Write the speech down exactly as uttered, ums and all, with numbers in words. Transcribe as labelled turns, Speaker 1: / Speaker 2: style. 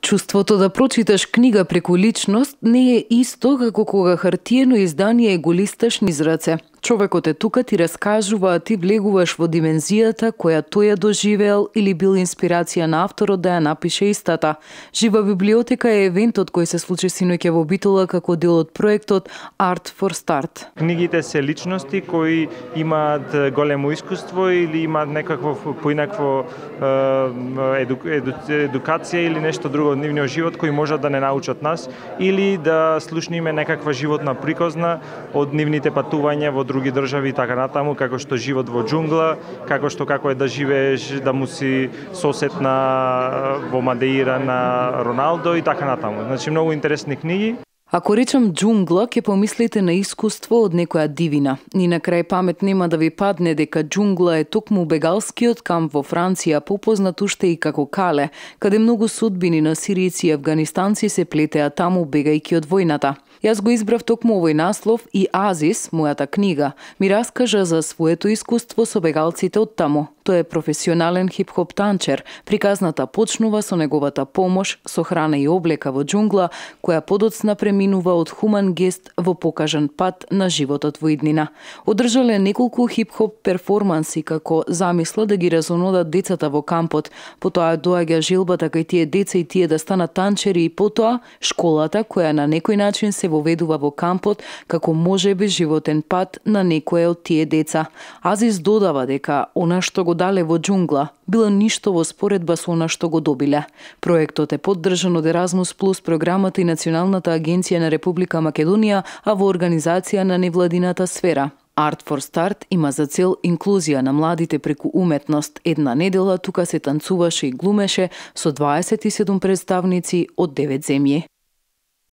Speaker 1: Чувството да прочиташ книга преку личност не е исто како кога хартиено издание го листаш низ раце. Човекот е тука, ти раскажува, а ти влегуваш во димензијата која тој ја доживеел или бил инспирација на авторот да ја напише истата. Жива библиотека е евентот кој се случи синоќа во Битола како дел од проектот Art for Start.
Speaker 2: Книгите се личности кои имаат големо искуство или имаат некакво поинакво еду, еду, едукација или нешто друго од нивниот живот кои можат да не научат нас или да слушниме некаква животна приказна од нивните патувања во други држави и така натаму, како што живот во џунгла, како што како е да живееш, да му си сосед на во Мадеира на Роналдо и така натаму. Значи многу интересни книги.
Speaker 1: Ако речам џунгла, ќе помислите на искуство од некоја дивина. Ни на крај памет нема да ви падне дека џунгла е токму бегалскиот камп во Франција, попознат уште и како Кале, каде многу судбини на сиријци и афганистанци се плетеа таму бегајќи од војната. Јас го избрав токму овој наслов и Азис, мојата книга, ми раскажа за своето искуство со бегалците од таму. Тој е професионален хип-хоп танчер. Приказната почнува со неговата помош со храна и облека во џунгла, која подоцна преминува од хуман гест во покажан пат на животот во иднина. Одржале неколку хип-хоп перформанси како замисла да ги разонодат децата во кампот, потоа доаѓа желбата кај тие деца и тие да станат танчери и потоа школата која на некој начин се воведува во кампот како можеби животен пат на некое од тие деца. Азис додава дека она што го дале во џунгла било ништо во споредба со она што го добиле. Проектот е поддржан од Еразмус плюс програмата и Националната агенција на Република Македонија, а во организација на невладината сфера. Art for Start има за цел инклузија на младите преку уметност. Една недела тука се танцуваше и глумеше со дваесет и седум представници од девет земји.